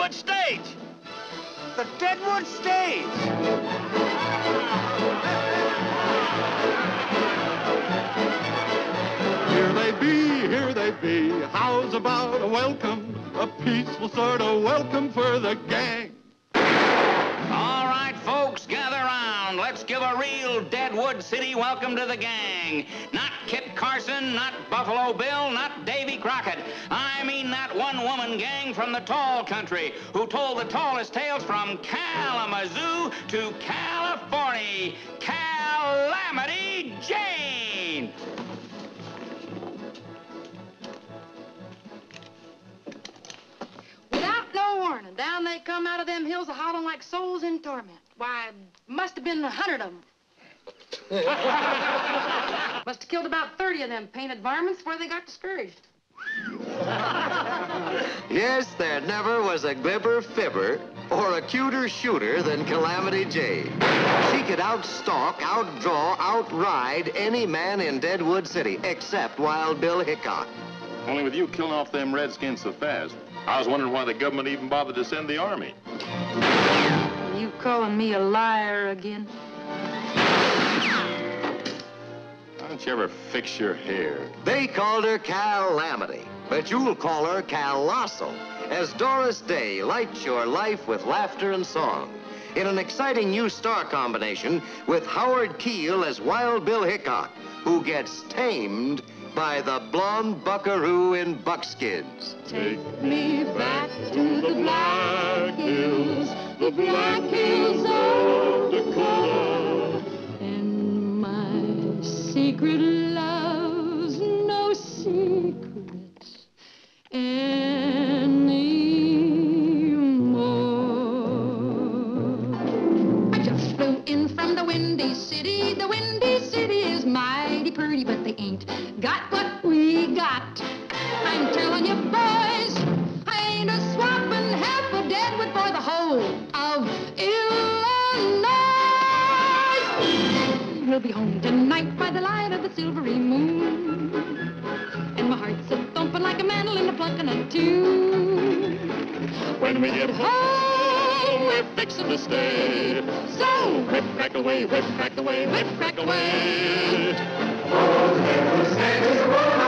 Deadwood stage. The Deadwood stage! Here they be. How's about a welcome? A peaceful sort of welcome for the gang. All right, folks, gather round. Let's give a real Deadwood City welcome to the gang. Not Kit Carson, not Buffalo Bill, not Davy Crockett. I mean that one-woman gang from the tall country who told the tallest tales from Kalamazoo to California. Calamity Jane! And down they come out of them hills a-howling like souls in torment. Why, must have been 100 of them. Must have killed about 30 of them painted varmints before they got discouraged. Yes, there never was a glibber fibber or a cuter shooter than Calamity Jane. She could outstalk, outdraw, outride any man in Deadwood City, except Wild Bill Hickok. Only with you killing off them redskins so fast, I was wondering why the government even bothered to send the army. You calling me a liar again? Why don't you ever fix your hair? They called her Calamity, but you'll call her Colossal, as Doris Day lights your life with laughter and song in an exciting new star combination with Howard Keel as Wild Bill Hickok, who gets tamed by the blonde buckaroo in buckskins. Take me back to the Black Hills of Dakota. And my secret love's no secret anymore. I just flew in from the Windy City. The Windy City is mighty pretty, but they ain't got what we got. I'm telling you, boys, I ain't a swapping half a Deadwood for the whole of Illinois. We'll be home tonight by the light of the silvery moon, and my heart's a-thumping like a mandolin a-plucking a tune. When we get home, we're fixing to stay. So whip-crack away, whip-crack away, whip-crack away. Oh,